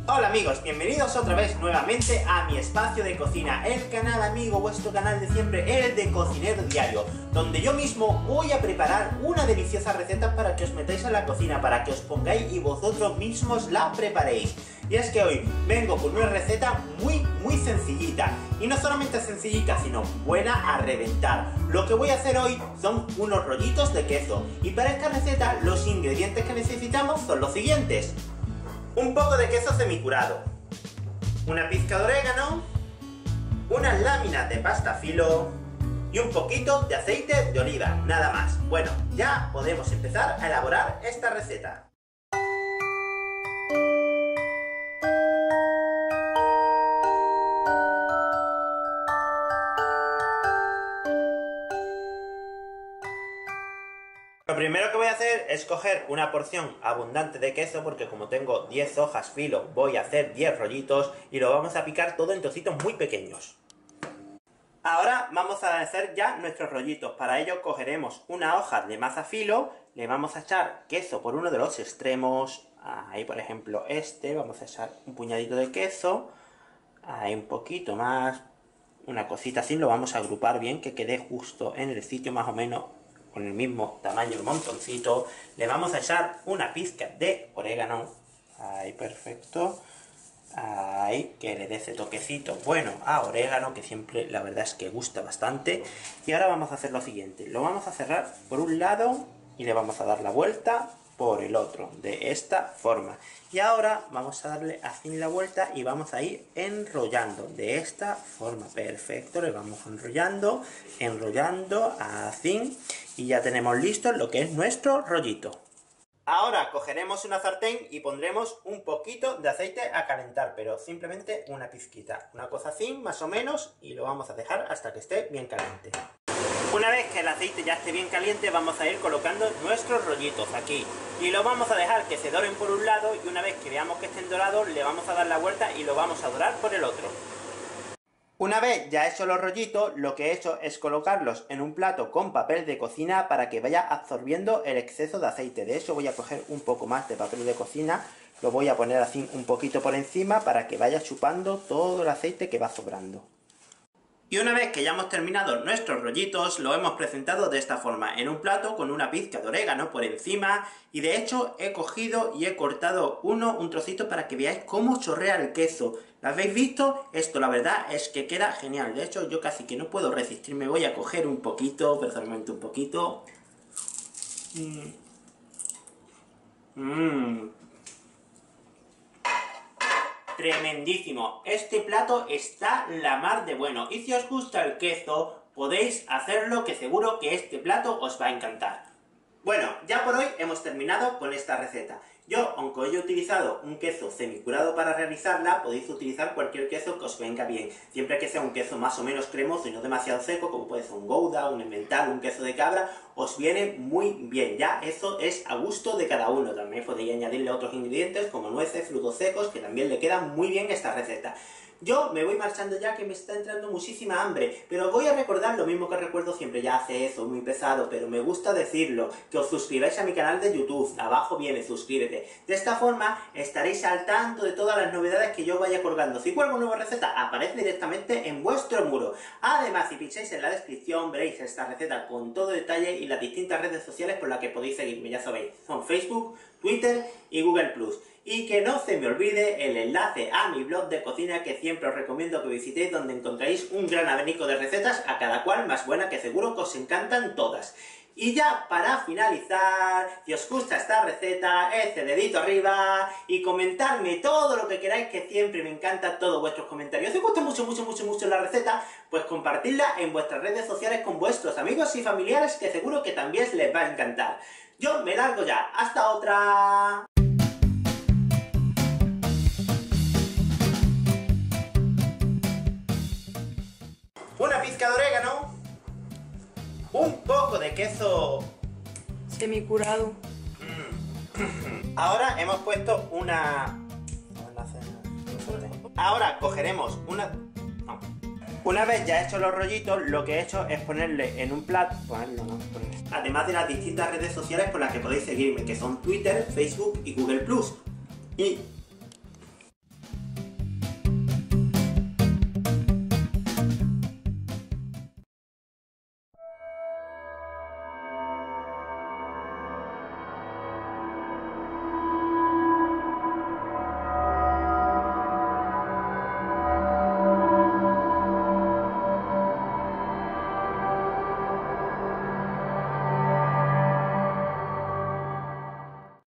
Hola amigos, bienvenidos otra vez nuevamente a mi espacio de cocina, el canal amigo, vuestro canal de siempre, el de Cocinero Diario, donde yo mismo voy a preparar una deliciosa receta para que os metáis en la cocina, para que os pongáis y vosotros mismos la preparéis. Y es que hoy vengo con una receta muy sencillita, y no solamente sencillita, sino buena a reventar. Lo que voy a hacer hoy son unos rollitos de queso, y para esta receta los ingredientes que necesitamos son los siguientes: un poco de queso semicurado, una pizca de orégano, unas láminas de pasta filo y un poquito de aceite de oliva, nada más. Bueno, ya podemos empezar a elaborar esta receta. Lo primero que voy a hacer es coger una porción abundante de queso, porque como tengo 10 hojas filo, voy a hacer 10 rollitos y lo vamos a picar todo en trocitos muy pequeños. Ahora vamos a hacer ya nuestros rollitos. Para ello cogeremos una hoja de masa filo, le vamos a echar queso por uno de los extremos, ahí por ejemplo vamos a echar un puñadito de queso, ahí un poquito más, una cosita así, lo vamos a agrupar bien, que quede justo en el sitio más o menos con el mismo tamaño, el montoncito. Le vamos a echar una pizca de orégano, ahí perfecto, ahí, que le dé ese toquecito bueno a orégano, que siempre la verdad es que gusta bastante. Y ahora vamos a hacer lo siguiente: lo vamos a cerrar por un lado y le vamos a dar la vuelta por el otro, de esta forma. Y ahora vamos a darle así la vuelta y vamos a ir enrollando de esta forma. Perfecto, le vamos enrollando, así, y ya tenemos listo lo que es nuestro rollito. Ahora cogeremos una sartén y pondremos un poquito de aceite a calentar, pero simplemente una pizquita, una cosa así más o menos, y lo vamos a dejar hasta que esté bien caliente. Una vez que el aceite ya esté bien caliente, vamos a ir colocando nuestros rollitos aquí y lo vamos a dejar que se doren por un lado, y una vez que veamos que estén dorados le vamos a dar la vuelta y lo vamos a dorar por el otro. Una vez ya hechos los rollitos, lo que he hecho es colocarlos en un plato con papel de cocina para que vaya absorbiendo el exceso de aceite. De hecho voy a coger un poco más de papel de cocina, lo voy a poner así un poquito por encima para que vaya chupando todo el aceite que va sobrando. Y una vez que ya hemos terminado nuestros rollitos, lo hemos presentado de esta forma, en un plato con una pizca de orégano por encima, y de hecho he cogido y he cortado un trocito para que veáis cómo chorrea el queso. ¿Lo habéis visto? Esto la verdad es que queda genial. De hecho yo casi que no puedo resistirme, voy a coger un poquito, pero solamente un poquito. Tremendísimo, este plato está la mar de bueno, y si os gusta el queso podéis hacerlo, que seguro que este plato os va a encantar. Bueno, ya por hoy hemos terminado con esta receta. Yo, aunque hoy he utilizado un queso semicurado para realizarla, podéis utilizar cualquier queso que os venga bien, siempre que sea un queso más o menos cremoso y no demasiado seco, como puede ser un Gouda, un Emmental, un queso de cabra, os viene muy bien. Ya eso es a gusto de cada uno. También podéis añadirle otros ingredientes como nueces, frutos secos, que también le quedan muy bien esta receta. Yo me voy marchando ya, que me está entrando muchísima hambre, pero voy a recordar lo mismo que recuerdo siempre. Ya hace eso, muy pesado, pero me gusta decirlo, que os suscribáis a mi canal de YouTube, abajo viene suscríbete. De esta forma estaréis al tanto de todas las novedades que yo vaya colgando. Si cuelgo una nueva receta, aparece directamente en vuestro muro. Además, si pincháis en la descripción, veréis esta receta con todo detalle y las distintas redes sociales por las que podéis seguirme. Ya sabéis, son Facebook, Twitter y Google+. Y que no se me olvide el enlace a mi blog de cocina, que siempre os recomiendo que visitéis, donde encontraréis un gran abanico de recetas, a cada cual más buena, que seguro que os encantan todas. Y ya para finalizar, si os gusta esta receta, ese dedito arriba y comentarme todo lo que queráis, que siempre me encantan todos vuestros comentarios. Si os gusta mucho la receta, pues compartidla en vuestras redes sociales con vuestros amigos y familiares, que seguro que también les va a encantar. Yo me largo ya, hasta otra. Una pizca de orégano, un poco de queso semicurado. Ahora hemos puesto ahora cogeremos una vez ya hechos los rollitos, lo que he hecho es ponerle en un plato, además de las distintas redes sociales por las que podéis seguirme, que son Twitter, Facebook y Google+. Y